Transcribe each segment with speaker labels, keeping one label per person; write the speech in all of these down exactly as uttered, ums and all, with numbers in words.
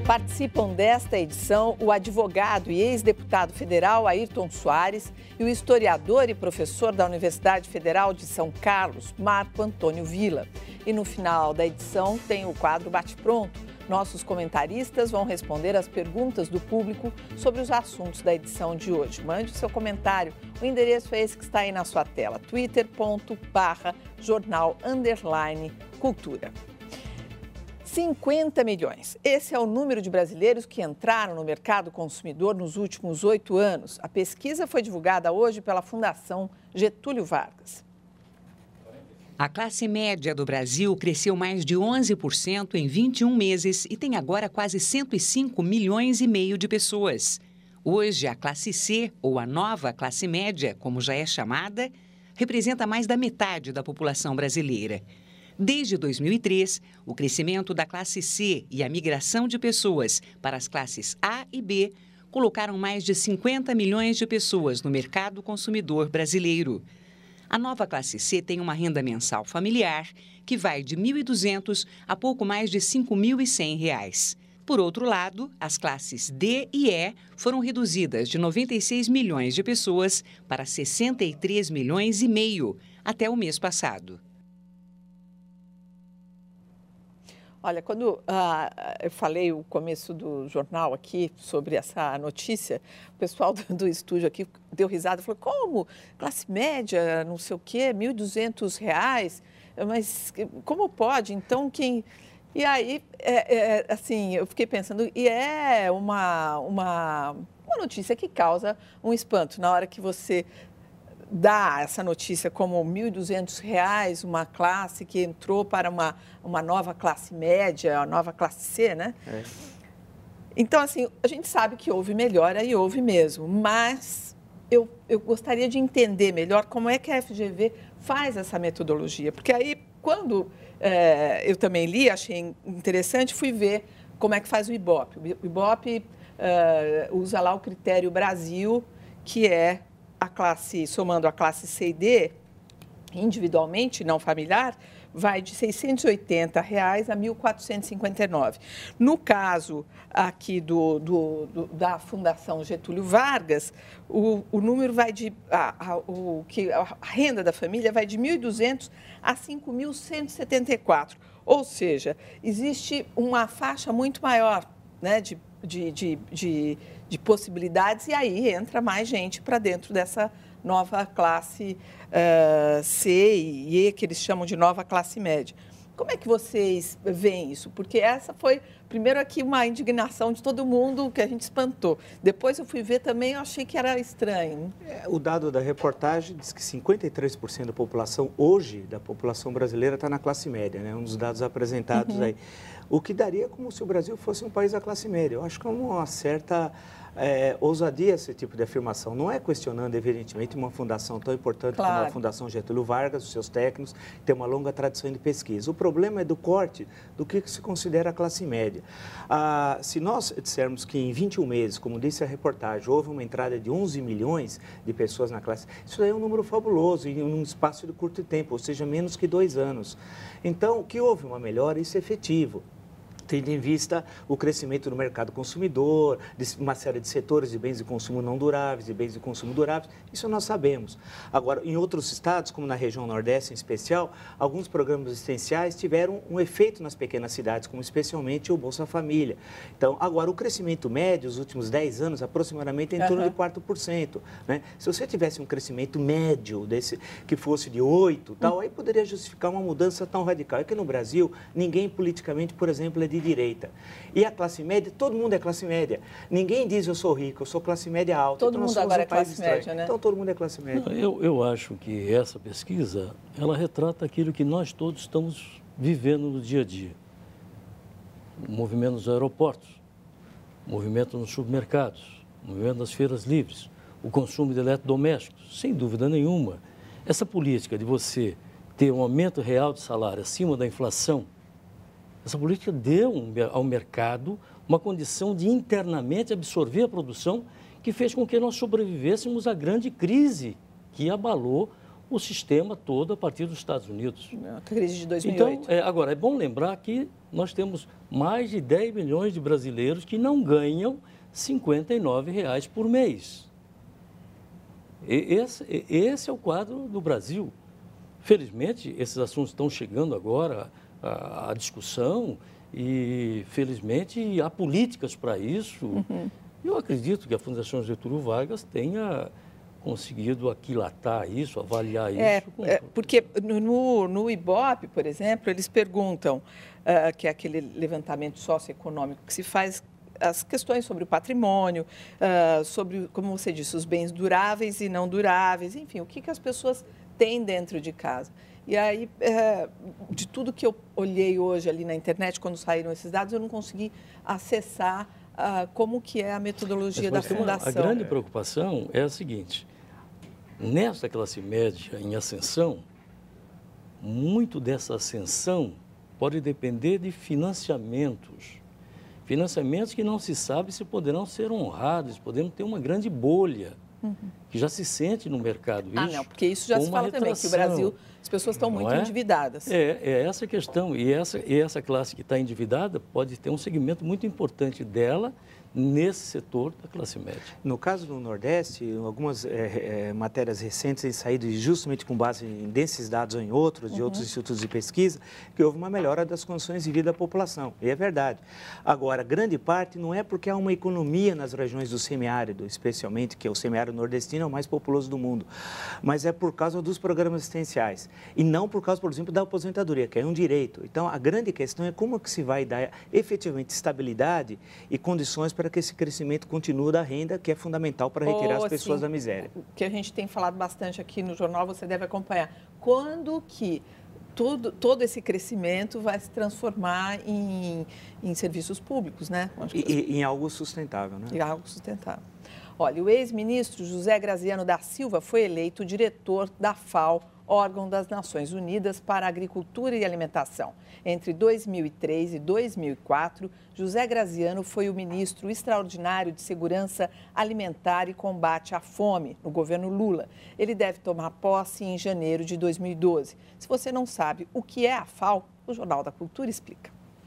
Speaker 1: Participam desta edição o advogado e ex-deputado federal Ayrton Soares e o historiador e professor da Universidade Federal de São Carlos, Marco Antônio Villa. E no final da edição tem o quadro Bate-Pronto. Nossos comentaristas vão responder as perguntas do público sobre os assuntos da edição de hoje. Mande o seu comentário. O endereço é esse que está aí na sua tela, twitter ponto barra jornal underline cultura. cinquenta milhões. Esse é o número de brasileiros que entraram no mercado consumidor nos últimos oito anos. A pesquisa foi divulgada hoje pela Fundação Getúlio Vargas.
Speaker 2: A classe média do Brasil cresceu mais de onze por cento em vinte e um meses e tem agora quase cento e cinco milhões e meio de pessoas. Hoje, a classe C, ou a nova classe média, como já é chamada, representa mais da metade da população brasileira. Desde dois mil e três, o crescimento da classe C e a migração de pessoas para as classes A e B colocaram mais de cinquenta milhões de pessoas no mercado consumidor brasileiro. A nova classe C tem uma renda mensal familiar que vai de mil e duzentos reais a pouco mais de cinco mil e cem reais. Por outro lado, as classes D e E foram reduzidas de noventa e seis milhões de pessoas para sessenta e três milhões e meio até o mês passado.
Speaker 1: Olha, quando ah, eu falei o começo do jornal aqui sobre essa notícia, o pessoal do, do estúdio aqui deu risada e falou, como? Classe média, não sei o quê, mil e duzentos reais? Mas como pode? Então, quem... E aí, é, é, assim, eu fiquei pensando, e é uma, uma, uma notícia que causa um espanto na hora que você dá essa notícia como mil e duzentos reais, uma classe que entrou para uma, uma nova classe média, a nova classe C, né? É. Então, assim, a gente sabe que houve melhora e houve mesmo, mas eu, eu gostaria de entender melhor como é que a F G V faz essa metodologia, porque aí, quando é, eu também li, achei interessante, fui ver como é que faz o Ibope. O Ibope é, usa lá o critério Brasil, que é a classe, somando a classe C e D, individualmente, não familiar, vai de seiscentos e oitenta reais a mil quatrocentos e cinquenta e nove reais. No caso aqui do, do, do, da Fundação Getúlio Vargas, o, o número vai de, a, a, o, que, a renda da família vai de mil e duzentos reais a cinco mil cento e setenta e quatro reais. Ou seja, existe uma faixa muito maior, né, de, de, de, de de possibilidades, e aí entra mais gente para dentro dessa nova classe uh, C e E, que eles chamam de nova classe média. Como é que vocês veem isso? Porque essa foi, primeiro aqui, uma indignação de todo mundo que a gente espantou. Depois eu fui ver também, eu achei que era estranho.
Speaker 3: É, o dado da reportagem diz que cinquenta e três por cento da população, hoje, da população brasileira, está na classe média, né? Um dos dados apresentados uhum. aí. O que daria como se o Brasil fosse um país da classe média. Eu acho que é uma certa... É, ousadia esse tipo de afirmação. Não é questionando, evidentemente, uma fundação tão importante claro. como a Fundação Getúlio Vargas, os seus técnicos, que tem uma longa tradição de pesquisa. O problema é do corte do que se considera a classe média. Ah, se nós dissermos que em vinte e um meses, como disse a reportagem, houve uma entrada de onze milhões de pessoas na classe, isso aí é um número fabuloso em um espaço de curto tempo, ou seja, menos que dois anos. Então, que houve uma melhora, isso é efetivo. Tendo em vista o crescimento do mercado consumidor, de uma série de setores de bens de consumo não duráveis e bens de consumo duráveis, isso nós sabemos. Agora, em outros estados, como na região Nordeste em especial, alguns programas assistenciais tiveram um efeito nas pequenas cidades, como especialmente o Bolsa Família. Então, agora, o crescimento médio, os últimos dez anos, aproximadamente, é em torno uhum. de quatro por cento. Né? Se você tivesse um crescimento médio desse, que fosse de oito por cento, tal, uhum. aí poderia justificar uma mudança tão radical. É que no Brasil, ninguém politicamente, por exemplo, é de direita. E a classe média, todo mundo é classe média. Ninguém diz eu sou rico, eu sou classe média alta.
Speaker 1: Todo então, mundo agora um é classe média, estranho. Né?
Speaker 3: Então todo mundo é classe média.
Speaker 4: Eu, eu acho que essa pesquisa, ela retrata aquilo que nós todos estamos vivendo no dia a dia. O movimento nos aeroportos, o movimento nos supermercados, o movimento das feiras livres, o consumo de eletrodomésticos, sem dúvida nenhuma. Essa política de você ter um aumento real de salário acima da inflação, essa política deu ao mercado uma condição de internamente absorver a produção que fez com que nós sobrevivêssemos à grande crise que abalou o sistema todo a partir dos Estados Unidos.
Speaker 1: A crise de dois mil e oito.
Speaker 4: Então, é, agora, é bom lembrar que nós temos mais de dez milhões de brasileiros que não ganham cinquenta e nove reais por mês. E esse, esse é o quadro do Brasil. Felizmente, esses assuntos estão chegando agora à, à discussão e, felizmente, há políticas para isso. Uhum. Eu acredito que a Fundação Getúlio Vargas tenha conseguido aquilatar isso, avaliar
Speaker 1: é,
Speaker 4: isso. Com...
Speaker 1: É, porque no, no Ibope, por exemplo, eles perguntam, uh, que é aquele levantamento socioeconômico que se faz, as questões sobre o patrimônio, uh, sobre, como você disse, os bens duráveis e não duráveis, enfim, o que, que as pessoas têm dentro de casa. E aí, uh, de tudo que eu olhei hoje ali na internet, quando saíram esses dados, eu não consegui acessar uh, como que é a metodologia
Speaker 4: mas, mas
Speaker 1: da Fundação.
Speaker 4: A grande preocupação é a seguinte: nessa classe média em ascensão, muito dessa ascensão pode depender de financiamentos. Financiamentos que não se sabe se poderão ser honrados, podemos ter uma grande bolha, uhum. que já se sente no mercado.
Speaker 1: Ah,
Speaker 4: isso,
Speaker 1: não, porque isso já se fala também, que o Brasil, as pessoas estão muito é? endividadas.
Speaker 4: É, é essa a questão. E essa, e essa classe que está endividada pode ter um segmento muito importante dela nesse setor da classe média.
Speaker 3: No caso do Nordeste, algumas é, é, matérias recentes têm saído justamente com base em desses dados ou em outros, de uhum. outros institutos de pesquisa, que houve uma melhora das condições de vida da população. E é verdade. Agora, grande parte não é porque há uma economia nas regiões do semiárido, especialmente, que é o semiárido nordestino é o mais populoso do mundo, mas é por causa dos programas assistenciais. E não por causa, por exemplo, da aposentadoria, que é um direito. Então, a grande questão é como que se vai dar efetivamente estabilidade e condições para para que esse crescimento continue da renda, que é fundamental para retirar oh, as pessoas assim, da miséria.
Speaker 1: O que a gente tem falado bastante aqui no jornal, você deve acompanhar. Quando que todo, todo esse crescimento vai se transformar em, em serviços públicos, né?
Speaker 3: E, e em algo sustentável, né?
Speaker 1: Em algo sustentável. Olha, o ex-ministro José Graziano da Silva foi eleito diretor da FAO, órgão das Nações Unidas para a Agricultura e Alimentação. Entre dois mil e três e dois mil e quatro, José Graziano foi o ministro extraordinário de Segurança Alimentar e Combate à Fome no governo Lula. Ele deve tomar posse em janeiro de dois mil e doze. Se você não sabe o que é a FAO, o Jornal da Cultura explica.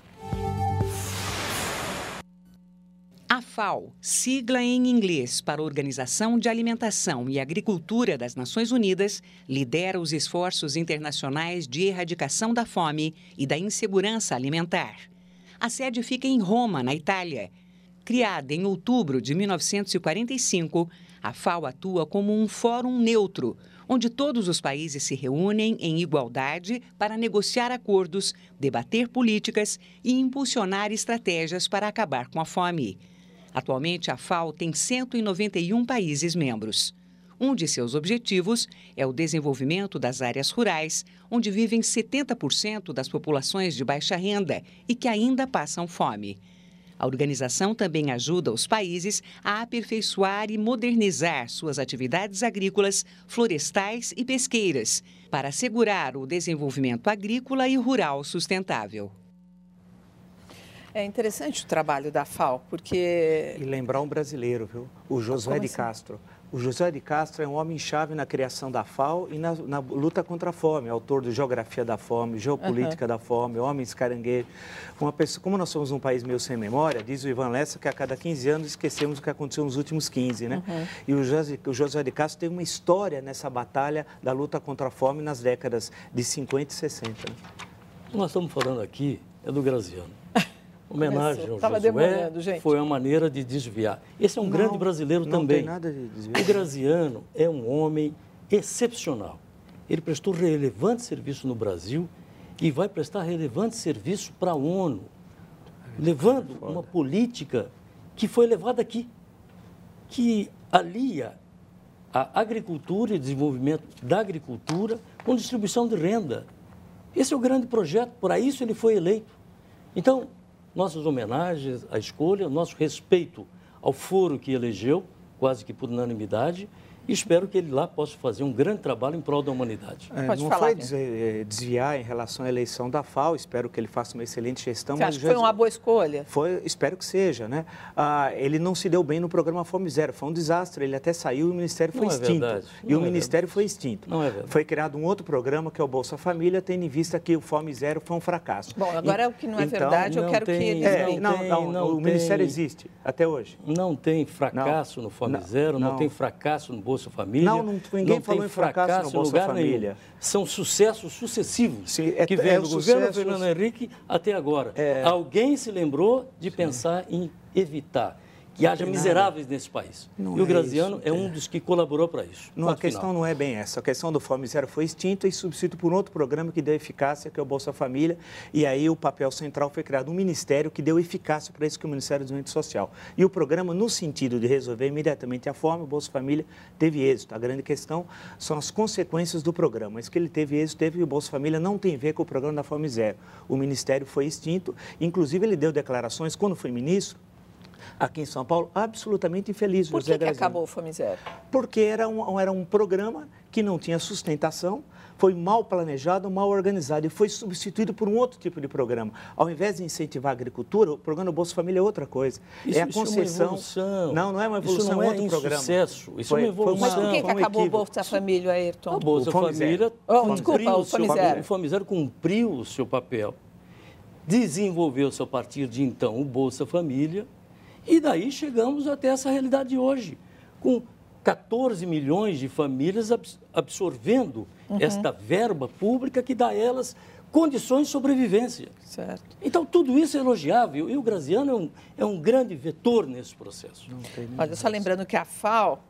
Speaker 2: A FAO, sigla em inglês para Organização de Alimentação e Agricultura das Nações Unidas, lidera os esforços internacionais de erradicação da fome e da insegurança alimentar. A sede fica em Roma, na Itália. Criada em outubro de mil novecentos e quarenta e cinco, a FAO atua como um fórum neutro, onde todos os países se reúnem em igualdade para negociar acordos, debater políticas e impulsionar estratégias para acabar com a fome. Atualmente, a FAO tem cento e noventa e um países membros. Um de seus objetivos é o desenvolvimento das áreas rurais, onde vivem setenta por cento das populações de baixa renda e que ainda passam fome. A organização também ajuda os países a aperfeiçoar e modernizar suas atividades agrícolas, florestais e pesqueiras, para assegurar o desenvolvimento agrícola e rural sustentável.
Speaker 1: É interessante o trabalho da FAO, porque...
Speaker 3: E lembrar um brasileiro, viu? O Josué de Castro. O Josué de Castro é um homem-chave na criação da FAO e na, na luta contra a fome, autor do Geografia da Fome, Geopolítica uhum. da Fome, Homens Caranguejo. Uma pessoa, como nós somos um país meio sem memória, diz o Ivan Lessa que a cada quinze anos esquecemos o que aconteceu nos últimos quinze, né? Uhum. E o Josué, o Josué de Castro tem uma história nessa batalha da luta contra a fome nas décadas de cinquenta e sessenta. Né?
Speaker 4: Nós estamos falando aqui é do Graziano. Homenagem ao
Speaker 1: Tava
Speaker 4: Josué
Speaker 1: gente.
Speaker 4: Foi uma maneira de desviar. Esse é um não, grande brasileiro
Speaker 3: não
Speaker 4: também.
Speaker 3: Não tem nada de desviar.
Speaker 4: O Graziano é um homem excepcional. Ele prestou relevante serviço no Brasil e vai prestar relevante serviço para a ONU, levando uma política que foi levada aqui, que alia a agricultura e desenvolvimento da agricultura com distribuição de renda. Esse é o grande projeto, para isso ele foi eleito. Então, nossas homenagens à escolha, nosso respeito ao foro que elegeu, quase que por unanimidade, e espero que ele lá possa fazer um grande trabalho em prol da humanidade.
Speaker 1: É, Pode
Speaker 3: não
Speaker 1: falar,
Speaker 3: foi
Speaker 1: né?
Speaker 3: desviar em relação à eleição da F A O, espero que ele faça uma excelente gestão.
Speaker 1: Você
Speaker 3: mas
Speaker 1: acha que foi uma boa escolha?
Speaker 3: Foi, espero que seja, né? Ah, ele não se deu bem no programa Fome Zero, foi um desastre, ele até saiu e o Ministério foi
Speaker 4: não
Speaker 3: extinto.
Speaker 4: É verdade.
Speaker 3: E
Speaker 4: não
Speaker 3: o
Speaker 4: é
Speaker 3: Ministério
Speaker 4: verdade.
Speaker 3: foi extinto.
Speaker 4: Não é verdade.
Speaker 3: Foi criado um outro programa, que é o Bolsa Família, tendo em vista que o Fome Zero foi um fracasso.
Speaker 1: Bom, agora
Speaker 3: e,
Speaker 1: o que não é
Speaker 3: então,
Speaker 1: verdade, eu
Speaker 4: não
Speaker 1: quero
Speaker 4: tem,
Speaker 1: que eles...
Speaker 3: É,
Speaker 4: não,
Speaker 3: não,
Speaker 4: tem,
Speaker 3: não,
Speaker 4: não
Speaker 3: o
Speaker 4: tem,
Speaker 3: Ministério existe, até hoje.
Speaker 4: Não tem fracasso
Speaker 3: não,
Speaker 4: no Fome
Speaker 3: não,
Speaker 4: Zero, não,
Speaker 3: não
Speaker 4: tem fracasso no Bolsa Família.
Speaker 3: Não, não, ninguém
Speaker 4: não
Speaker 3: falou
Speaker 4: tem
Speaker 3: em fracasso, fracasso no Bolsa
Speaker 4: lugar
Speaker 3: Família.
Speaker 4: Nenhum. São sucessos sucessivos
Speaker 3: Sim, é,
Speaker 4: que vem
Speaker 3: é
Speaker 4: do governo
Speaker 3: sucessos...
Speaker 4: Fernando Henrique até agora.
Speaker 3: É...
Speaker 4: Alguém se lembrou de Sim. pensar em evitar que haja miseráveis nesse país.
Speaker 3: Não
Speaker 4: e o
Speaker 3: é
Speaker 4: Graziano
Speaker 3: isso,
Speaker 4: é
Speaker 3: é.
Speaker 4: um dos que colaborou para isso.
Speaker 3: Não, a questão final. não é bem essa. A questão do Fome Zero foi extinta e substituído por um outro programa que deu eficácia, que é o Bolsa Família. E aí o papel central foi criado um ministério que deu eficácia para isso, que é o Ministério do Desenvolvimento Social. E o programa, no sentido de resolver imediatamente a fome, o Bolsa Família teve êxito. A grande questão são as consequências do programa. Mas que ele teve êxito, teve, e o Bolsa Família não tem a ver com o programa da Fome Zero. O ministério foi extinto. Inclusive, ele deu declarações, quando foi ministro, aqui em São Paulo, absolutamente infeliz.
Speaker 1: Por que, que acabou o Fome Zero?
Speaker 3: Porque era um, era um programa que não tinha sustentação, foi mal planejado, mal organizado e foi substituído por um outro tipo de programa. Ao invés de incentivar a agricultura, o programa do Bolsa Família é outra coisa.
Speaker 4: Isso,
Speaker 3: é a concessão.
Speaker 4: Isso é uma evolução.
Speaker 3: Não, não é uma evolução,
Speaker 4: isso não é,
Speaker 3: é outro programa.
Speaker 4: Sucesso. Isso
Speaker 3: foi,
Speaker 4: é uma evolução.
Speaker 1: Mas por que, que
Speaker 3: um
Speaker 1: acabou
Speaker 3: equívoco.
Speaker 1: o Bolsa Família, Ayrton?
Speaker 4: A Bolsa Família
Speaker 1: oh, desculpa, o Fome Zero.
Speaker 4: O Fome Zero cumpriu o seu papel. Desenvolveu-se a partir de então o Bolsa Família. E daí chegamos até essa realidade de hoje, com quatorze milhões de famílias absorvendo uhum. esta verba pública que dá a elas condições de sobrevivência.
Speaker 1: Certo.
Speaker 4: Então, tudo isso é elogiável e o Graziano é um, é um grande vetor nesse processo.
Speaker 1: Olha, só lembrando que a F A O...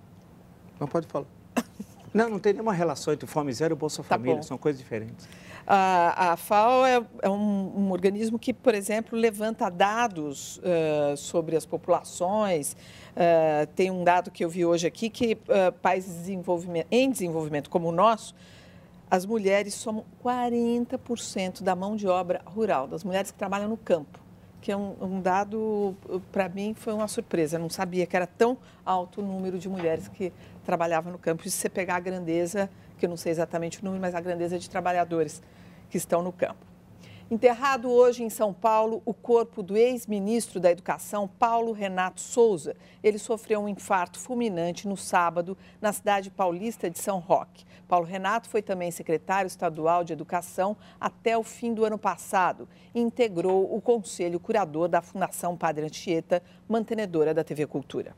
Speaker 3: Não pode falar. Não, não tem nenhuma relação entre o Fome Zero e o Bolsa Família,
Speaker 1: tá
Speaker 3: são coisas diferentes.
Speaker 1: A, a F A O é, é um, um organismo que, por exemplo, levanta dados uh, sobre as populações. Uh, tem um dado que eu vi hoje aqui, que uh, países desenvolvimento, em desenvolvimento como o nosso, as mulheres somam quarenta por cento da mão de obra rural, das mulheres que trabalham no campo, que é um, um dado, para mim, foi uma surpresa. Eu não sabia que era tão alto o número de mulheres que trabalhavam no campo. E se você pegar a grandeza, que eu não sei exatamente o número, mas a grandeza de trabalhadores que estão no campo. Enterrado hoje em São Paulo o corpo do ex-ministro da Educação, Paulo Renato Souza. Ele sofreu um infarto fulminante no sábado na cidade paulista de São Roque. Paulo Renato foi também secretário estadual de Educação até o fim do ano passado e integrou o conselho curador da Fundação Padre Anchieta, mantenedora da T V Cultura.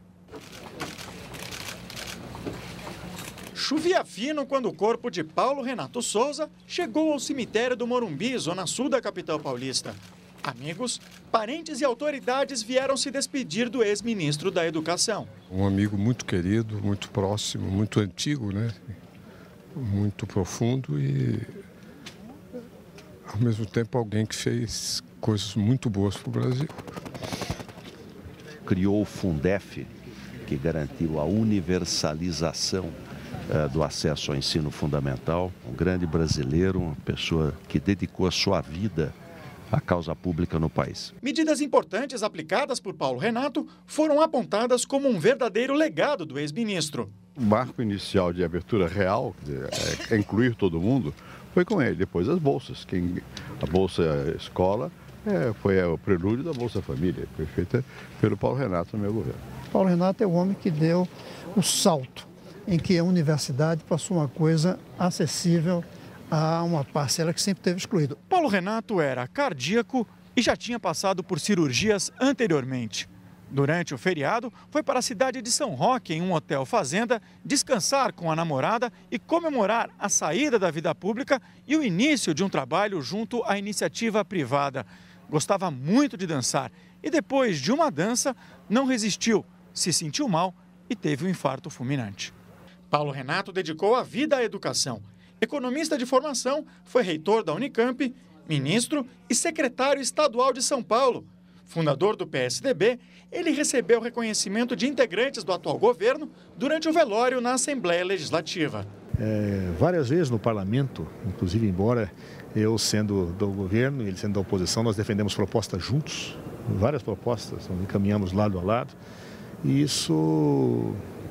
Speaker 5: Chovia fino quando o corpo de Paulo Renato Souza chegou ao cemitério do Morumbi, zona sul da capital paulista. Amigos, parentes e autoridades vieram se despedir do ex-ministro da Educação.
Speaker 6: Um amigo muito querido, muito próximo, muito antigo, né? Muito profundo e, ao mesmo tempo, alguém que fez coisas muito boas para o Brasil.
Speaker 7: Criou o Fundef, que garantiu a universalização do acesso ao ensino fundamental, um grande brasileiro, uma pessoa que dedicou a sua vida à causa pública no país.
Speaker 5: Medidas importantes aplicadas por Paulo Renato foram apontadas como um verdadeiro legado do ex-ministro.
Speaker 8: O marco inicial de abertura real, é, é incluir todo mundo, foi com ele. Depois as bolsas, quem, a Bolsa Escola é, foi é, o prelúdio da Bolsa Família, foi feita pelo Paulo Renato no meu governo.
Speaker 9: Paulo Renato é o homem que deu o salto em que a universidade passou uma coisa acessível a uma parcela que sempre teve excluído.
Speaker 5: Paulo Renato era cardíaco e já tinha passado por cirurgias anteriormente. Durante o feriado, foi para a cidade de São Roque, em um hotel fazenda, descansar com a namorada e comemorar a saída da vida pública e o início de um trabalho junto à iniciativa privada. Gostava muito de dançar e depois de uma dança, não resistiu, se sentiu mal e teve um infarto fulminante. Paulo Renato dedicou a vida à educação. Economista de formação, foi reitor da Unicamp, ministro e secretário estadual de São Paulo. Fundador do P S D B, ele recebeu reconhecimento de integrantes do atual governo durante o velório na Assembleia Legislativa.
Speaker 10: É, várias vezes no parlamento, inclusive embora eu sendo do governo e ele sendo da oposição, nós defendemos propostas juntos, várias propostas, nós encaminhamos lado a lado. E isso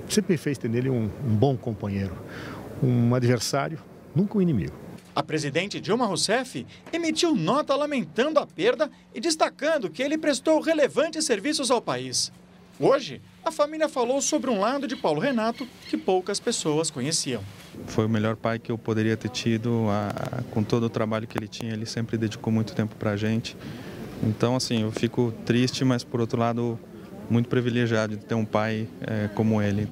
Speaker 10: sempre fez ter nele um, um bom companheiro, um adversário, nunca um inimigo.
Speaker 5: A presidente Dilma Rousseff emitiu nota lamentando a perda e destacando que ele prestou relevantes serviços ao país. Hoje, a família falou sobre um lado de Paulo Renato que poucas pessoas conheciam.
Speaker 11: Foi o melhor pai que eu poderia ter tido, a, a, com todo o trabalho que ele tinha, ele sempre dedicou muito tempo para a gente. Então, assim, eu fico triste, mas por outro lado, muito privilegiado de ter um pai é, como ele.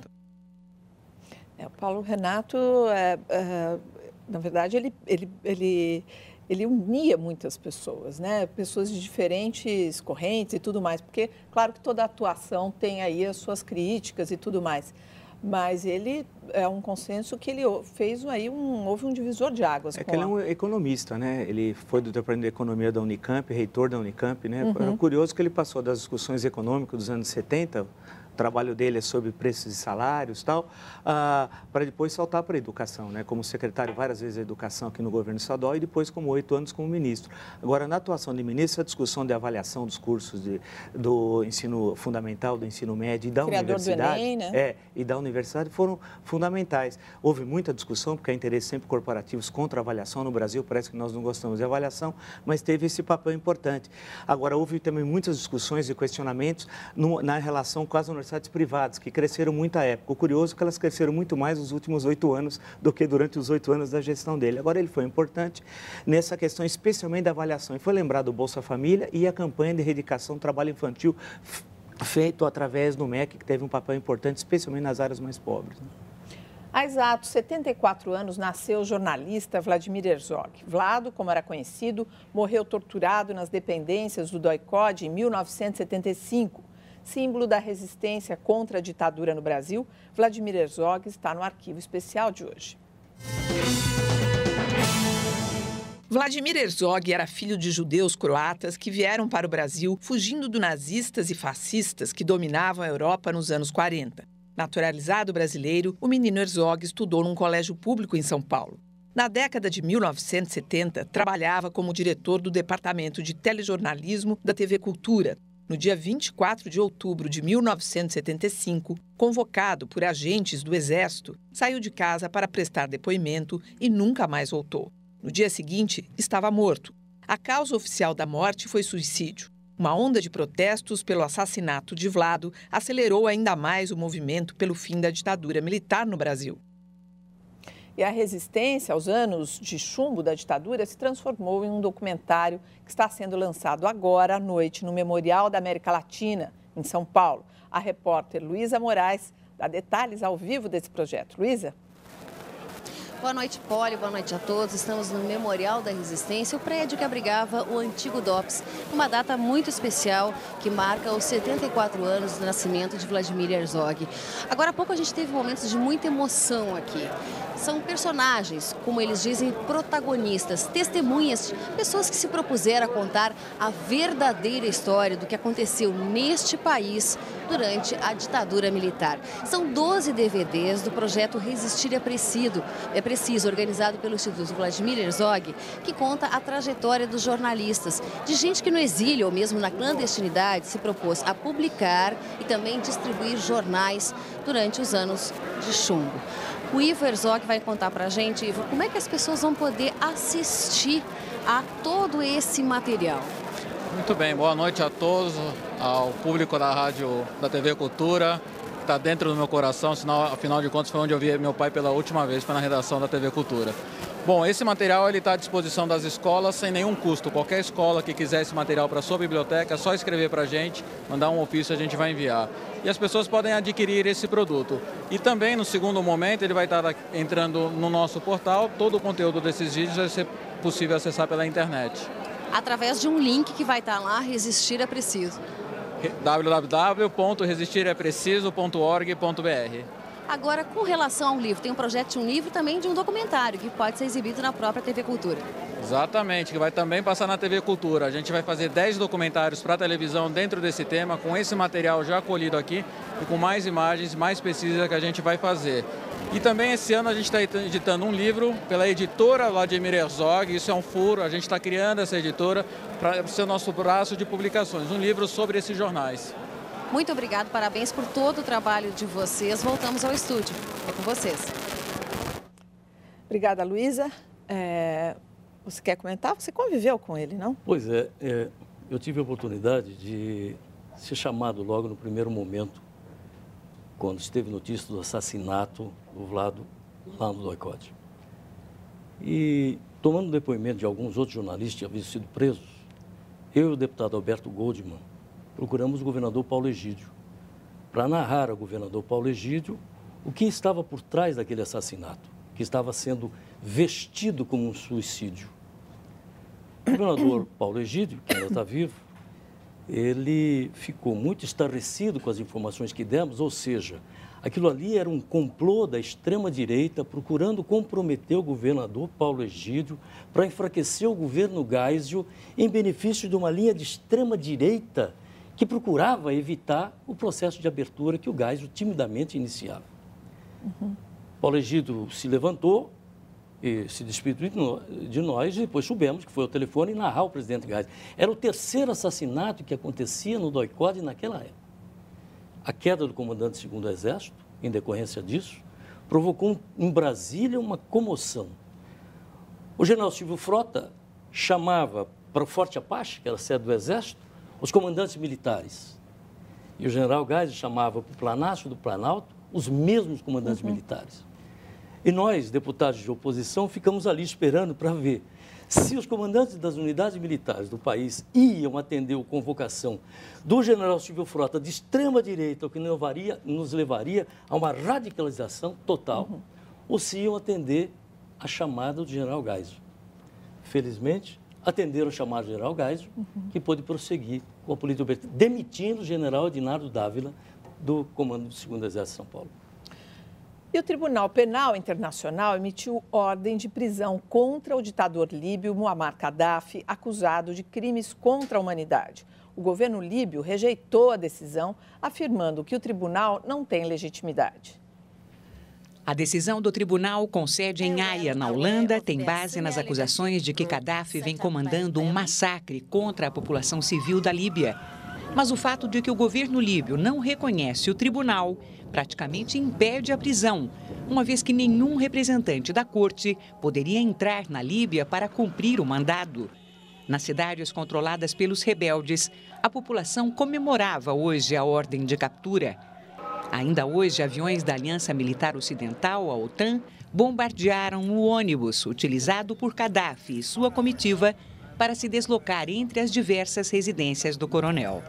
Speaker 1: É, o Paulo Renato, é, é, na verdade, ele, ele, ele, ele unia muitas pessoas, né? Pessoas de diferentes correntes e tudo mais, porque, claro que toda atuação tem aí as suas críticas e tudo mais, mas ele é um consenso que ele fez aí um, houve um divisor de águas.
Speaker 3: É
Speaker 1: com
Speaker 3: que ele
Speaker 1: a...
Speaker 3: é um economista, né? Ele foi do Departamento de Economia da Unicamp, reitor da Unicamp, né?
Speaker 1: Uhum.
Speaker 3: Era curioso que ele passou das discussões econômicas dos anos setenta, o trabalho dele é sobre preços e salários e tal, ah, para depois saltar para a educação, né? Como secretário várias vezes da educação aqui no governo estadual e depois como oito anos como ministro. Agora, na atuação de ministro, a discussão de avaliação dos cursos de, do ensino fundamental, do ensino médio e da
Speaker 1: Criador
Speaker 3: universidade,
Speaker 1: do Enem, né?
Speaker 3: é, e da universidade foram fundamentais. Houve muita discussão, porque há interesses sempre corporativos contra a avaliação no Brasil, parece que nós não gostamos de avaliação, mas teve esse papel importante. Agora, houve também muitas discussões e questionamentos no, na relação com as universidades privadas, que cresceram muito à época. O curioso é que elas cresceram muito mais nos últimos oito anos do que durante os oito anos da gestão dele. Agora, ele foi importante nessa questão, especialmente da avaliação. E foi lembrado o Bolsa Família e a campanha de erradicação do trabalho infantil feito através do M E C, que teve um papel importante, especialmente nas áreas mais pobres.
Speaker 1: Há exatos setenta e quatro anos nasceu o jornalista Vladimir Herzog. Vlado, como era conhecido, morreu torturado nas dependências do doi cod em mil novecentos e setenta e cinco. Símbolo da resistência contra a ditadura no Brasil, Vladimir Herzog está no arquivo especial de hoje. Vladimir Herzog era filho de judeus croatas que vieram para o Brasil fugindo dos nazistas e fascistas que dominavam a Europa nos anos quarenta. Naturalizado brasileiro, o menino Herzog estudou num colégio público em São Paulo. Na década de mil novecentos e setenta, trabalhava como diretor do Departamento de Telejornalismo da T V Cultura. No dia vinte e quatro de outubro de mil novecentos e setenta e cinco, convocado por agentes do Exército, saiu de casa para prestar depoimento e nunca mais voltou. No dia seguinte, estava morto. A causa oficial da morte foi suicídio. Uma onda de protestos pelo assassinato de Vlado acelerou ainda mais o movimento pelo fim da ditadura militar no Brasil. E a resistência aos anos de chumbo da ditadura se transformou em um documentário que está sendo lançado agora à noite no Memorial da América Latina, em São Paulo. A repórter Luísa Moraes dá detalhes ao vivo desse projeto. Luísa?
Speaker 12: Boa noite, Poli. Boa noite a todos. Estamos no Memorial da Resistência, o prédio que abrigava o antigo D O P S. Uma data muito especial que marca os setenta e quatro anos do nascimento de Vladimir Herzog. Agora há pouco a gente teve momentos de muita emoção aqui. São personagens, como eles dizem, protagonistas, testemunhas, pessoas que se propuseram a contar a verdadeira história do que aconteceu neste país durante a ditadura militar. São doze D V Ds do projeto Resistir é Preciso, é Preciso, organizado pelo Instituto Vladimir Herzog, que conta a trajetória dos jornalistas, de gente que no exílio ou mesmo na clandestinidade se propôs a publicar e também distribuir jornais durante os anos de chumbo. O Ivo Herzog vai contar pra gente, Ivo, como é que as pessoas vão poder assistir a todo esse material.
Speaker 13: Muito bem, boa noite a todos, ao público da rádio, da T V Cultura, que está dentro do meu coração, afinal, afinal de contas foi onde eu vi meu pai pela última vez, foi na redação da T V Cultura. Bom, esse material está à disposição das escolas sem nenhum custo. Qualquer escola que quiser esse material para sua biblioteca, é só escrever para a gente, mandar um ofício, a gente vai enviar. E as pessoas podem adquirir esse produto. E também, no segundo momento, ele vai estar entrando no nosso portal. Todo o conteúdo desses vídeos vai ser possível acessar pela internet.
Speaker 12: Através de um link que vai estar lá, Resistir é Preciso.
Speaker 13: w w w ponto resistir é preciso ponto org ponto b r.
Speaker 12: Agora, com relação a um livro, tem um projeto de um livro e também de um documentário que pode ser exibido na própria T V Cultura.
Speaker 13: Exatamente, que vai também passar na T V Cultura. A gente vai fazer dez documentários para televisão dentro desse tema, com esse material já colhido aqui e com mais imagens, mais pesquisa que a gente vai fazer. E também esse ano a gente está editando um livro pela editora Vladimir Herzog, isso é um furo, a gente está criando essa editora para ser o nosso braço de publicações, um livro sobre esses jornais.
Speaker 12: Muito obrigado, parabéns por todo o trabalho de vocês. Voltamos ao estúdio. É com vocês.
Speaker 1: Obrigada, Luísa. É, você quer comentar? Você conviveu com ele, não?
Speaker 4: Pois é, é, eu tive a oportunidade de ser chamado logo no primeiro momento, quando esteve notícia do assassinato do Vlado lá no doicode. E tomando depoimento de alguns outros jornalistas que haviam sido presos, eu e o deputado Alberto Goldman procuramos o governador Paulo Egídio para narrar ao governador Paulo Egídio o que estava por trás daquele assassinato, que estava sendo vestido como um suicídio. O governador Paulo Egídio, que ainda está vivo, ele ficou muito estarrecido com as informações que demos, ou seja, aquilo ali era um complô da extrema-direita procurando comprometer o governador Paulo Egídio para enfraquecer o governo Geisel em benefício de uma linha de extrema-direita que procurava evitar o processo de abertura que o Geisel timidamente iniciava. Uhum. Paulo Egídio se levantou e se despediu de nós e depois soubemos que foi ao telefone narrar o presidente Geisel. Era o terceiro assassinato que acontecia no doicode naquela época. A queda do comandante segundo Exército, em decorrência disso, provocou em Brasília uma comoção. O general Silvio Frota chamava para o Forte Apache, que era a sede do Exército, os comandantes militares. E o general Geisel chamava para o Palácio do Planalto os mesmos comandantes uhum. militares. E nós, deputados de oposição, ficamos ali esperando para ver se os comandantes das unidades militares do país iam atender a convocação do general Silvio Frota de extrema-direita, o que nos levaria, nos levaria a uma radicalização total, uhum. ou se iam atender a chamada do general Geisel. Felizmente, atenderam a chamada do general Geisel, uhum. que pôde prosseguir com a política, demitindo o general Edinardo Dávila do comando do segundo Exército de São Paulo.
Speaker 1: E o Tribunal Penal Internacional emitiu ordem de prisão contra o ditador líbio Muammar Gaddafi, acusado de crimes contra a humanidade. O governo líbio rejeitou a decisão, afirmando que o tribunal não tem legitimidade.
Speaker 2: A decisão do tribunal, com sede em Haia, na Holanda, tem base nas acusações de que Gaddafi vem comandando um massacre contra a população civil da Líbia. Mas o fato de que o governo líbio não reconhece o tribunal praticamente impede a prisão, uma vez que nenhum representante da corte poderia entrar na Líbia para cumprir o mandado. Nas cidades controladas pelos rebeldes, a população comemorava hoje a ordem de captura. Ainda hoje, aviões da Aliança Militar Ocidental, a OTAN, bombardearam o ônibus utilizado por Gaddafi e sua comitiva para se deslocar entre as diversas residências do coronel.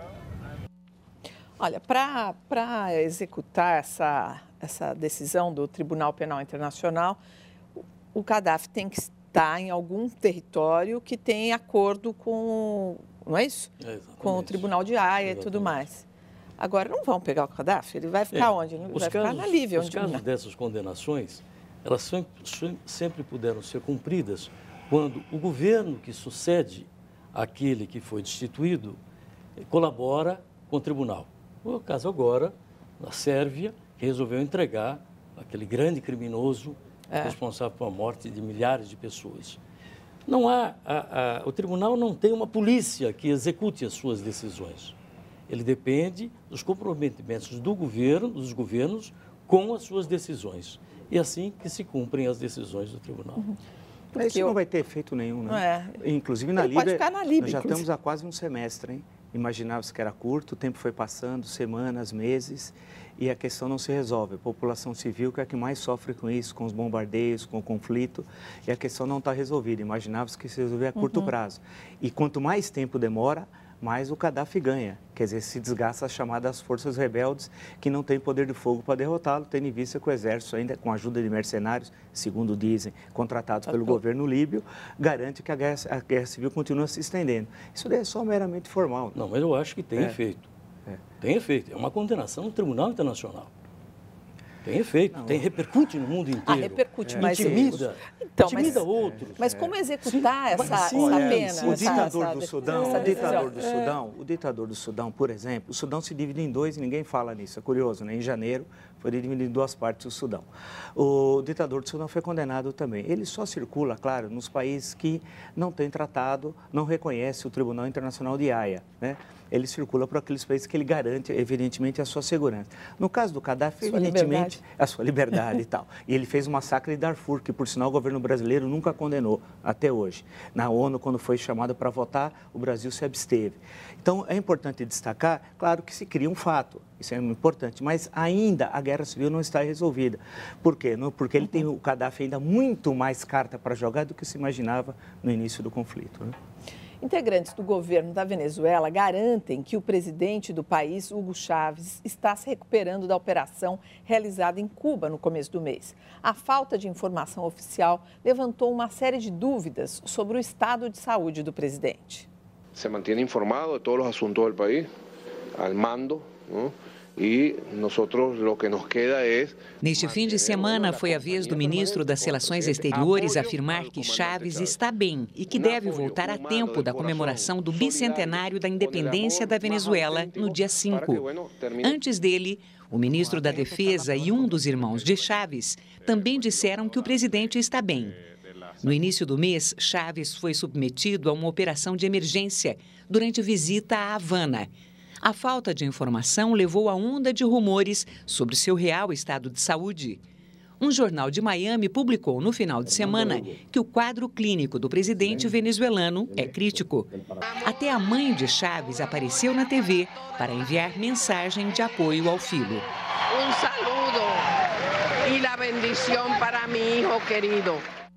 Speaker 1: Olha, para executar essa, essa decisão do Tribunal Penal Internacional, o Gaddafi tem que estar em algum território que tem acordo com, não é isso? É, com o Tribunal de Haia e tudo mais. Agora, não vão pegar o Gaddafi? Ele vai ficar é, onde? Ele vai ficar na Líbia.
Speaker 4: Os casos dessas condenações, elas sempre, sempre puderam ser cumpridas quando o governo que sucede aquele que foi destituído colabora com o tribunal. O caso agora, na Sérvia, que resolveu entregar aquele grande criminoso é. responsável pela morte de milhares de pessoas. Não há, a, a, o tribunal não tem uma polícia que execute as suas decisões. Ele depende dos comprometimentos do governo, dos governos, com as suas decisões. E é assim que se cumprem as decisões do tribunal.
Speaker 3: Uhum. Mas isso eu... não vai ter efeito nenhum, né?
Speaker 1: É.
Speaker 3: Inclusive na
Speaker 1: Ele
Speaker 3: Líbia,
Speaker 1: pode ficar na Líbia,
Speaker 3: nós já
Speaker 1: inclusive.
Speaker 3: estamos há quase um semestre, hein? Imaginava-se que era curto, o tempo foi passando, semanas, meses, e a questão não se resolve. A população civil que é a que mais sofre com isso, com os bombardeios, com o conflito, e a questão não está resolvida. Imaginava-se que se resolvia a curto uhum. prazo. E quanto mais tempo demora, mais o Gaddafi ganha. Quer dizer, se desgasta as chamadas forças rebeldes que não têm poder de fogo para derrotá-lo, tendo em vista que o exército, ainda com a ajuda de mercenários, segundo dizem, contratados pelo governo líbio, garante que a guerra, a guerra civil continua se estendendo. Isso daí é só meramente formal.
Speaker 4: Não, mas eu acho que tem é. efeito. É. Tem efeito. É uma condenação no Tribunal Internacional. Tem efeito, não, tem repercute no mundo inteiro.
Speaker 1: Ah, repercute,
Speaker 4: é.
Speaker 1: mas
Speaker 4: intimida,
Speaker 1: então,
Speaker 4: intimida
Speaker 1: mas,
Speaker 4: outros.
Speaker 1: Mas como executar sim, essa,
Speaker 3: sim,
Speaker 1: essa
Speaker 3: é,
Speaker 1: pena?
Speaker 3: O ditador
Speaker 1: essa,
Speaker 3: do
Speaker 1: essa,
Speaker 3: Sudão,
Speaker 1: essa
Speaker 3: o ditador do Sudão, o ditador do Sudão, por exemplo, o Sudão se divide em dois e ninguém fala nisso. É curioso, né? Em janeiro foi dividido em duas partes o Sudão. O ditador do Sudão foi condenado também. Ele só circula, claro, nos países que não têm tratado, não reconhece o Tribunal Internacional de Haia, né? Ele circula por aqueles países que ele garante, evidentemente, a sua segurança. No caso do Gaddafi,
Speaker 1: sua
Speaker 3: evidentemente,
Speaker 1: liberdade.
Speaker 3: a sua liberdade e tal. E ele fez o massacre de Darfur, que, por sinal, o governo brasileiro nunca condenou até hoje. Na ONU, quando foi chamado para votar, o Brasil se absteve. Então, é importante destacar, claro que se cria um fato, isso é importante, mas ainda a guerra civil não está resolvida. Por quê? Porque ele tem o Gaddafi ainda muito mais carta para jogar do que se imaginava no início do conflito, né?
Speaker 1: Integrantes do governo da Venezuela garantem que o presidente do país, Hugo Chávez, está se recuperando da operação realizada em Cuba no começo do mês. A falta de informação oficial levantou uma série de dúvidas sobre o estado de saúde do presidente.
Speaker 14: Se mantém informado de todos os assuntos do país, al mando, ¿no? E nós, o que nos queda é...
Speaker 2: Neste fim de semana, foi a vez do ministro das Relações Exteriores afirmar que Chávez está bem e que deve voltar a tempo da comemoração do bicentenário da independência da Venezuela no dia cinco. Antes dele, o ministro da Defesa e um dos irmãos de Chávez também disseram que o presidente está bem. No início do mês, Chávez foi submetido a uma operação de emergência durante visita a Havana. A falta de informação levou a onda de rumores sobre seu real estado de saúde. Um jornal de Miami publicou no final de semana que o quadro clínico do presidente venezuelano é crítico. Até a mãe de Chávez apareceu na T V para enviar mensagem de apoio ao filho.
Speaker 15: Um saludo e a bendição para meu filho querido.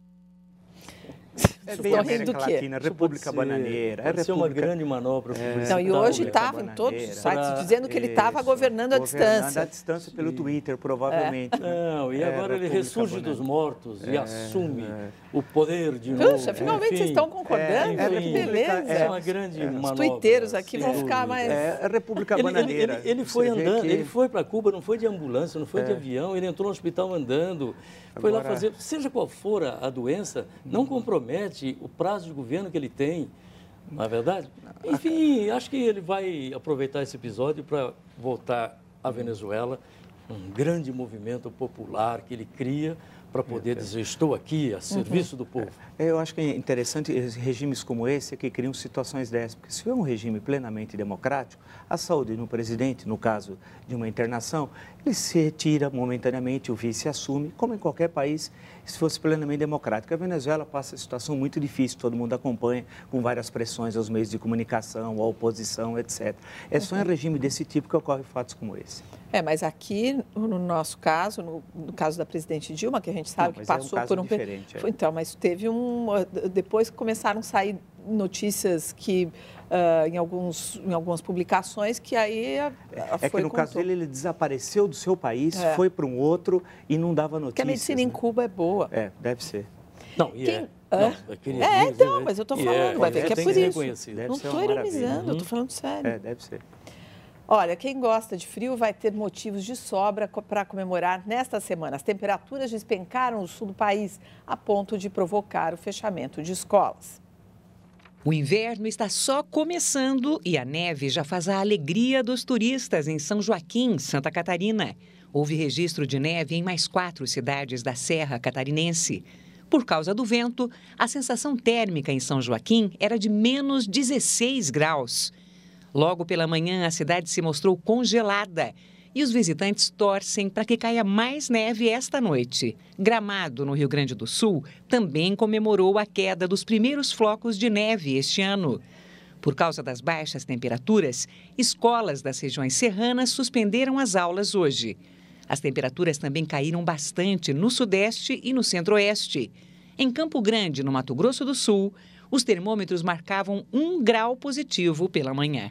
Speaker 3: É bem América Latina, República Bananeira.
Speaker 4: Pode ser uma grande manobra.
Speaker 1: É. Não, e hoje estava em todos os sites dizendo que ele estava governando à distância.
Speaker 3: Governando à distância pelo Twitter, provavelmente.
Speaker 4: É. Não, e agora é, ele ressurge dos mortos é, e assume é. o poder de
Speaker 1: novo.
Speaker 4: Puxa,
Speaker 1: finalmente
Speaker 4: enfim,
Speaker 1: vocês estão concordando?
Speaker 3: É,
Speaker 1: que beleza.
Speaker 4: É uma grande
Speaker 1: é.
Speaker 4: manobra.
Speaker 1: Os tuiteiros aqui vão ficar mais...
Speaker 3: É a República
Speaker 4: ele,
Speaker 3: Bananeira.
Speaker 4: Ele, ele, ele foi andando,
Speaker 3: que...
Speaker 4: ele foi para Cuba, não foi de ambulância, não foi é. de avião, ele entrou no hospital andando. Foi Agora... lá fazer, seja qual for a, a doença, não compromete o prazo de governo que ele tem, não é verdade? Enfim, acho que ele vai aproveitar esse episódio para voltar à Venezuela, um grande movimento popular que ele cria para poder dizer, estou aqui a serviço uhum. do povo.
Speaker 3: É, eu acho que é interessante regimes como esse que criam situações dessas, porque se for um regime plenamente democrático, a saúde no presidente, no caso de uma internação, ele se retira momentaneamente, o vice assume, como em qualquer país, se fosse plenamente democrático. A Venezuela passa uma situação muito difícil, todo mundo acompanha, com várias pressões aos meios de comunicação, à oposição, etcétera. É só em regime desse tipo que ocorrem fatos como esse.
Speaker 1: É, mas aqui, no nosso caso, no, no caso da presidente Dilma, que a gente sabe Não, que passou é um por um...
Speaker 3: diferente.
Speaker 1: É. Então, mas teve um... Depois começaram a sair notícias que, uh, em, alguns, em algumas publicações, que aí a, a
Speaker 3: É que no caso dele, ele desapareceu do seu país, é. foi para um outro e não dava notícias.
Speaker 1: Porque a medicina
Speaker 3: né?
Speaker 1: em Cuba é boa.
Speaker 3: É, deve ser.
Speaker 4: Não, e
Speaker 1: Quem...
Speaker 4: é...
Speaker 1: É,
Speaker 4: não,
Speaker 1: é então, mas eu estou falando,
Speaker 4: é,
Speaker 1: vai ver que é por isso. Não estou ironizando,
Speaker 3: uhum.
Speaker 1: eu estou falando sério.
Speaker 3: É, deve ser.
Speaker 1: Olha, quem gosta de frio vai ter motivos de sobra para comemorar nesta semana. As temperaturas despencaram no sul do país, a ponto de provocar o fechamento de escolas.
Speaker 2: O inverno está só começando e a neve já faz a alegria dos turistas em São Joaquim, Santa Catarina. Houve registro de neve em mais quatro cidades da Serra Catarinense. Por causa do vento, a sensação térmica em São Joaquim era de menos dezesseis graus. Logo pela manhã, a cidade se mostrou congelada e os visitantes torcem para que caia mais neve esta noite. Gramado, no Rio Grande do Sul, também comemorou a queda dos primeiros flocos de neve este ano. Por causa das baixas temperaturas, escolas das regiões serranas suspenderam as aulas hoje. As temperaturas também caíram bastante no Sudeste e no Centro-Oeste. Em Campo Grande, no Mato Grosso do Sul, os termômetros marcavam um grau positivo pela manhã.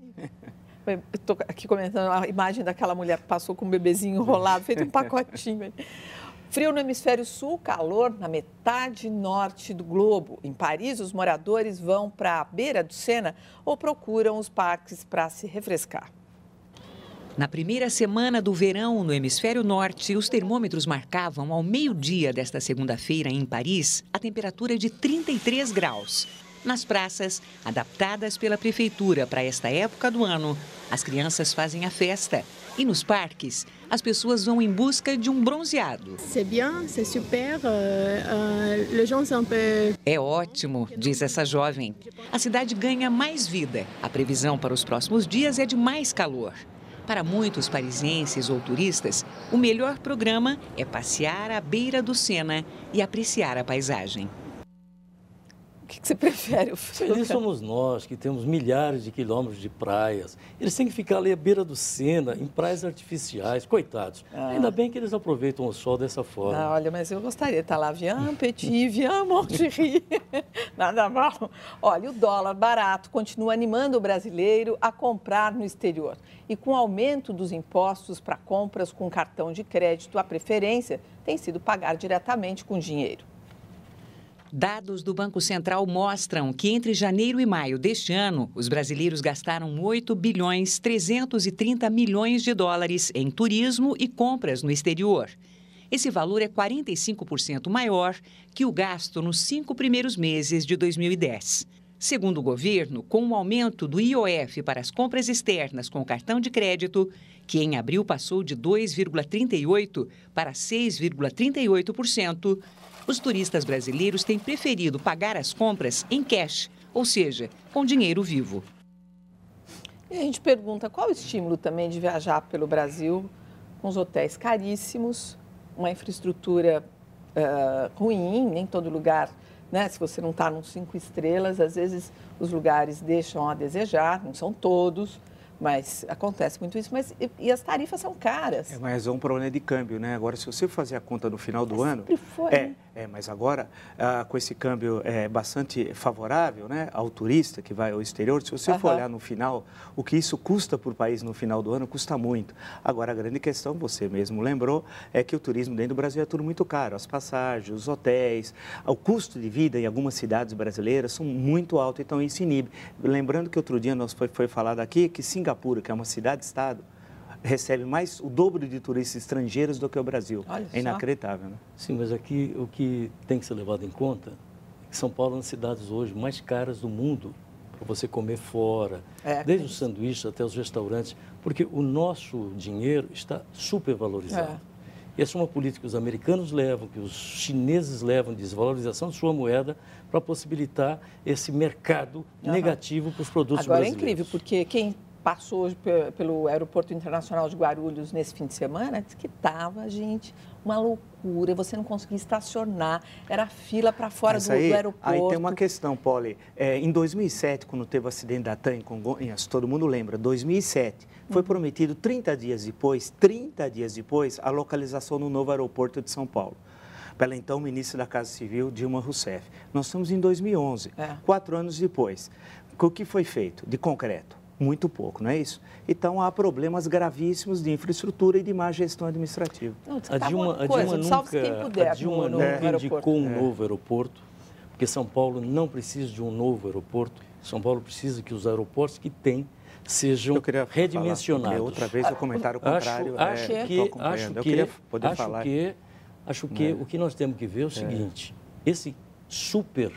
Speaker 1: Estou aqui comentando a imagem daquela mulher que passou com um bebezinho enrolado, feito um pacotinho. Frio no hemisfério sul, calor na metade norte do globo. Em Paris, os moradores vão para a beira do Sena ou procuram os parques para se refrescar.
Speaker 2: Na primeira semana do verão no hemisfério norte, os termômetros marcavam ao meio-dia desta segunda-feira em Paris a temperatura de trinta e três graus. Nas praças, adaptadas pela prefeitura para esta época do ano, as crianças fazem a festa. E nos parques, as pessoas vão em busca de um bronzeado.
Speaker 16: C'est bien, c'est super. Uh, uh, les gens sont un peu...
Speaker 2: É ótimo, diz essa jovem. A cidade ganha mais vida. A previsão para os próximos dias é de mais calor. Para muitos parisienses ou turistas, o melhor programa é passear à beira do Sena e apreciar a paisagem.
Speaker 1: O que você prefere?
Speaker 4: Felizes somos nós, que temos milhares de quilômetros de praias. Eles têm que ficar ali à beira do Sena, em praias artificiais. Coitados. Ah. Ainda bem que eles aproveitam o sol dessa forma.
Speaker 1: Ah, olha, mas eu gostaria de estar lá. Viens, petit, viens, Monterrey. Nada mal. Olha, o dólar barato continua animando o brasileiro a comprar no exterior. E com o aumento dos impostos para compras com cartão de crédito, a preferência tem sido pagar diretamente com dinheiro.
Speaker 2: Dados do Banco Central mostram que entre janeiro e maio deste ano, os brasileiros gastaram oito bilhões trezentos e trinta milhões de dólares em turismo e compras no exterior. Esse valor é quarenta e cinco por cento maior que o gasto nos cinco primeiros meses de dois mil e dez. Segundo o governo, com o aumento do I O F para as compras externas com cartão de crédito, que em abril passou de dois vírgula trinta e oito por cento para seis vírgula trinta e oito por cento, os turistas brasileiros têm preferido pagar as compras em cash, ou seja, com dinheiro vivo.
Speaker 1: E a gente pergunta qual o estímulo também de viajar pelo Brasil com os hotéis caríssimos, uma infraestrutura uh, ruim, nem todo lugar, né? Se você não está nos cinco estrelas, às vezes os lugares deixam a desejar, não são todos. Mas acontece muito isso, mas e, e as tarifas são caras.
Speaker 3: É, mas é um problema de câmbio, né? Agora, se você fazer a conta no final do
Speaker 1: mas
Speaker 3: ano...
Speaker 1: Sempre foi,
Speaker 3: é,
Speaker 1: né?
Speaker 3: é, mas agora, ah, com esse câmbio é, bastante favorável, né, ao turista que vai ao exterior, se você uhum. for olhar no final, o que isso custa para o país no final do ano, custa muito. Agora, a grande questão, você mesmo lembrou, é que o turismo dentro do Brasil é tudo muito caro. As passagens, os hotéis, o custo de vida em algumas cidades brasileiras são muito alto, então isso inibe. Lembrando que outro dia nós foi, foi falado aqui que Singapura, Singapura, que é uma cidade-estado, recebe mais o dobro de turistas estrangeiros do que o Brasil. Olha é inacreditável,
Speaker 4: só.
Speaker 3: né?
Speaker 4: Sim, mas aqui o que tem que ser levado em conta é que São Paulo é uma das cidades hoje mais caras do mundo para você comer fora, é, desde os sanduíches até os restaurantes, porque o nosso dinheiro está supervalorizado. É. E essa é uma política que os americanos levam, que os chineses levam de desvalorização de sua moeda para possibilitar esse mercado uhum. negativo para os produtos
Speaker 1: Agora
Speaker 4: brasileiros.
Speaker 1: Agora é incrível, porque quem passou hoje pelo Aeroporto Internacional de Guarulhos nesse fim de semana, disse que estava, gente, uma loucura, você não conseguia estacionar, era fila para fora do,
Speaker 3: aí,
Speaker 1: do aeroporto.
Speaker 3: Aí tem uma questão, Poli, é, em dois mil e sete, quando teve o acidente da TAM em Congonhas, todo mundo lembra, dois mil e sete, foi prometido trinta dias depois, trinta dias depois, a localização no novo aeroporto de São Paulo, pela então ministra da Casa Civil, Dilma Rousseff. Nós estamos em dois mil e onze, é. quatro anos depois. O que foi feito de concreto? Muito pouco, não é isso? Então, há problemas gravíssimos de infraestrutura e de má gestão administrativa.
Speaker 1: Não,
Speaker 4: a Dilma, a Dilma nunca, puder, a Dilma no, nunca no indicou um é. novo aeroporto, porque São Paulo não precisa de um novo aeroporto. São Paulo precisa que os aeroportos que tem sejam redimensionados.
Speaker 3: Falar, outra vez o comentário contrário.
Speaker 4: Acho,
Speaker 3: é,
Speaker 4: acho que, acho
Speaker 3: eu
Speaker 4: que,
Speaker 3: poder
Speaker 4: acho
Speaker 3: falar.
Speaker 4: que, acho que é. o que nós temos que ver é o é. seguinte, esse super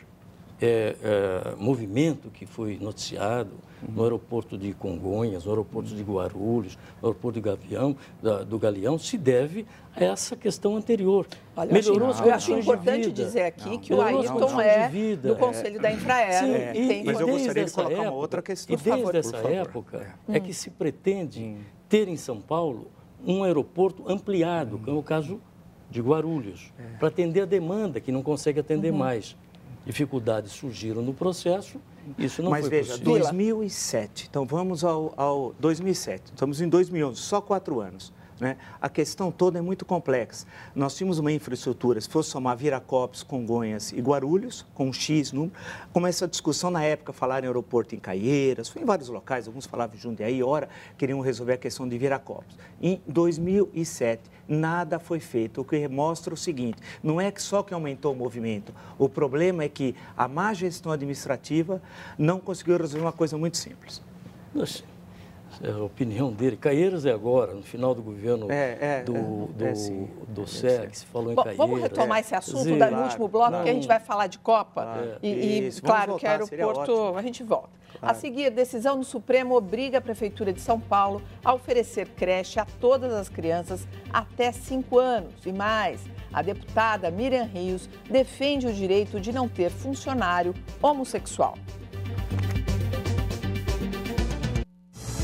Speaker 4: é, é, movimento que foi noticiado uhum. no aeroporto de Congonhas, no aeroporto uhum. de Guarulhos, no aeroporto de Gavião, da, do Galeão, se deve a essa questão anterior.
Speaker 1: Olha, melhorou as condições de vida. Eu acho importante dizer aqui não, que o Ayrton é do Conselho é. da Infraero.
Speaker 3: Sim, e, tem mas eu gostaria de colocar época, uma outra questão.
Speaker 4: E desde favor, essa época é. é que se pretende hum. ter em São Paulo um aeroporto ampliado, hum. que é o caso de Guarulhos, é. para atender a demanda, que não consegue atender uhum. mais. Dificuldades surgiram no processo, isso não
Speaker 3: Mas
Speaker 4: foi
Speaker 3: veja,
Speaker 4: possível.
Speaker 3: dois mil e sete, então vamos ao, ao dois mil e sete, estamos em dois mil e onze, só quatro anos. Né? A questão toda é muito complexa. Nós tínhamos uma infraestrutura, se fosse somar Viracopos, Congonhas e Guarulhos, com um X número, como essa discussão na época, falaram em aeroporto em Caieiras, foi em vários locais, alguns falavam em Jundiaí, ora queriam resolver a questão de Viracopos. Em dois mil e sete, nada foi feito, o que mostra o seguinte, não é que só que aumentou o movimento, o problema é que a má gestão administrativa não conseguiu resolver uma coisa muito simples.
Speaker 4: Nossa. é a opinião dele. Caieiras é agora, no final do governo
Speaker 3: é, é,
Speaker 4: do, do,
Speaker 3: é, sim.
Speaker 4: do S E C, se falou em
Speaker 1: Bom,
Speaker 4: Caieiras.
Speaker 1: vamos retomar esse assunto
Speaker 4: Sim,
Speaker 1: da, no
Speaker 4: claro,
Speaker 1: último bloco,
Speaker 4: claro.
Speaker 1: que a gente vai falar de Copa.
Speaker 3: Claro.
Speaker 1: E, e
Speaker 3: Isso,
Speaker 1: claro,
Speaker 3: voltar,
Speaker 1: que aeroporto, a gente volta.
Speaker 3: Claro.
Speaker 1: A seguir, decisão do Supremo obriga a Prefeitura de São Paulo a oferecer creche a todas as crianças até cinco anos e mais. A deputada Miriam Rios defende o direito de não ter funcionário homossexual.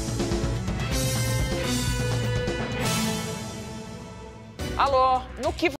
Speaker 1: Alô, no que